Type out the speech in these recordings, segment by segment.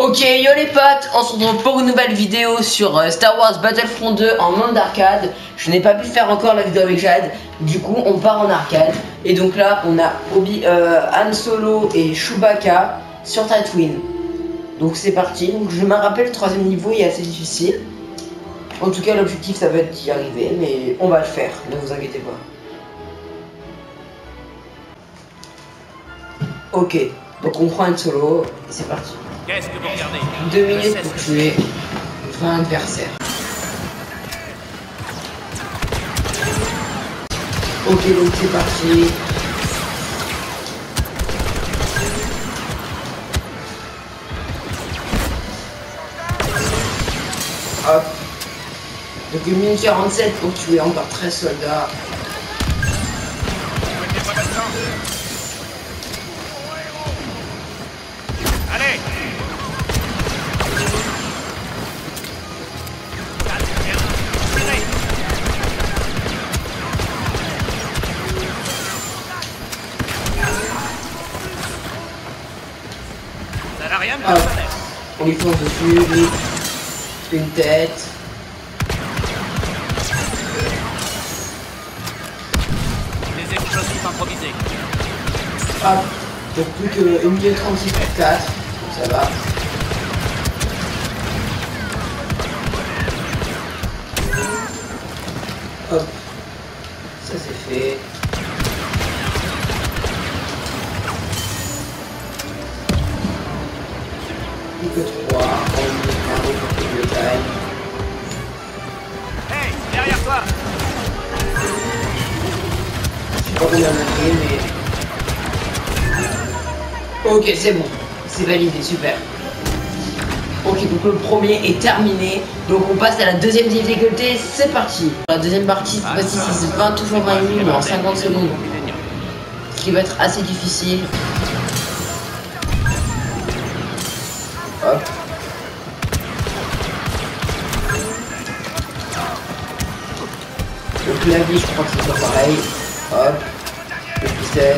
Ok, yo les potes, on se retrouve pour une nouvelle vidéo sur Star Wars Battlefront 2 en mode arcade. Je n'ai pas pu faire encore la vidéo avec Jade, du coup on part en arcade. Et donc là on a Han Solo et Chewbacca sur Tatooine. Donc c'est parti, donc je me rappelle le troisième niveau est assez difficile. En tout cas l'objectif ça va être d'y arriver, mais on va le faire, ne vous inquiétez pas. Ok, donc on prend Han Solo et c'est parti. Qu'est-ce que vous regardez? 2 minutes pour tuer 20 adversaires. Ok, donc c'est parti. Hop. Donc 1 minute 47 pour tuer encore 13 soldats. Allez! Ça n'a rien de personnel. On lui fonce dessus, lui. Une tête. Les explosifs improvisés. Hop. Donc plus que 1 minute 36 pour 4. Donc ça va. Hop. Ça c'est fait. Plus que 3. On met pour tout le time. Hey, derrière toi! Je sais pas combien on a fait, mais... Ok, c'est bon. C'est validé, super. Ok, donc le premier est terminé. Donc on passe à la deuxième difficulté, c'est parti. La deuxième partie, cette fois-ci, c'est 20 toujours 20 minutes en 50 secondes. Ce qui va être assez difficile. Hop. Donc la vie, je crois que c'est pas pareil. Hop. Le pistolet.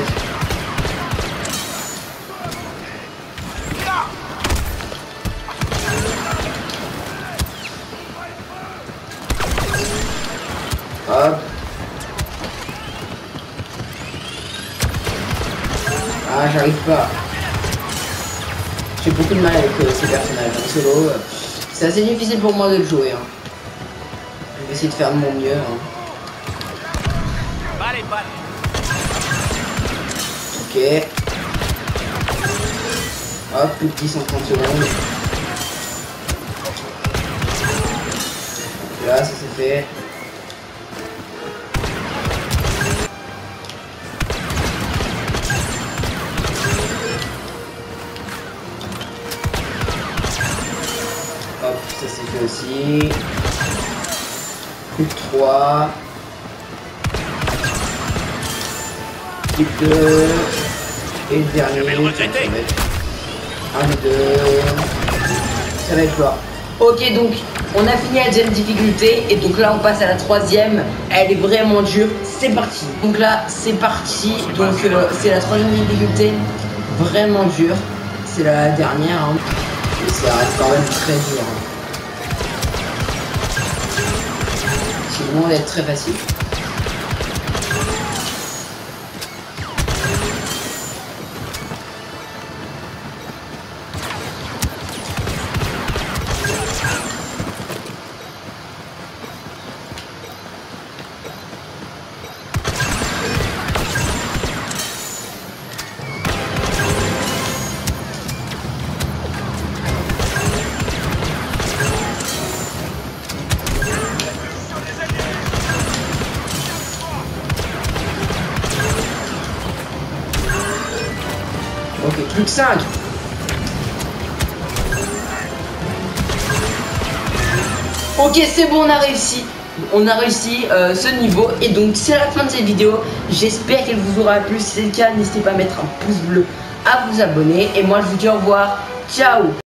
Hop. Ah, j'arrive pas. J'ai beaucoup de mal avec ces personnages. En solo, c'est assez difficile pour moi de le jouer. Hein. Je vais essayer de faire de mon mieux. Hein. Balle et balle. Ok. Hop, plus de 10 en 30 secondes. Là, ça c'est fait. Hop, ça c'est fait aussi. Plus de 3. Plus de 2. Et le dernier. Je vais le regretter. 1 et 2. Ça va être quoi? Ok, donc on a fini la deuxième difficulté. Et donc là on passe à la troisième. Elle est vraiment dure. C'est parti. Donc là c'est parti. Donc c'est la troisième difficulté. Vraiment dure. C'est la dernière. Hein. Et ça reste quand même très dur. Hein. C'est loin d'être très facile. Ok, plus que 5. Ok, c'est bon, on a réussi. On a réussi ce niveau. Et donc, c'est la fin de cette vidéo. J'espère qu'elle vous aura plu. Si c'est le cas, n'hésitez pas à mettre un pouce bleu, à vous abonner. Et moi, je vous dis au revoir. Ciao.